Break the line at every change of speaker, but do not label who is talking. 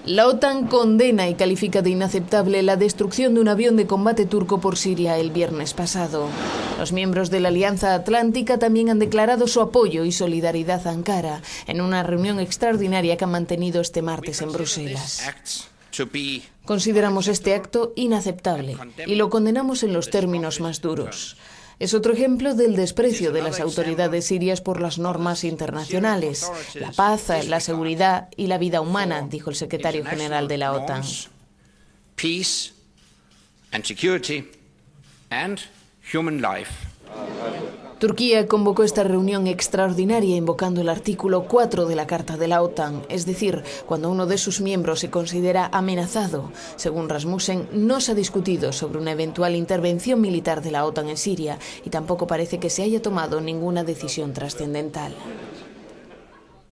La OTAN condena y califica de inaceptable la destrucción de un avión de combate turco por Siria el viernes pasado. Los miembros de la Alianza Atlántica también han declarado su apoyo y solidaridad a Ankara en una reunión extraordinaria que han mantenido este martes en Bruselas. Consideramos este acto inaceptable y lo condenamos en los términos más duros. Es otro ejemplo del desprecio de las autoridades sirias por las normas internacionales, la paz, la seguridad y la vida humana, dijo el secretario general de la OTAN. Turquía convocó esta reunión extraordinaria invocando el artículo 4 de la Carta de la OTAN, es decir, cuando uno de sus miembros se considera amenazado. Según Rasmussen, no se ha discutido sobre una eventual intervención militar de la OTAN en Siria y tampoco parece que se haya tomado ninguna decisión trascendental.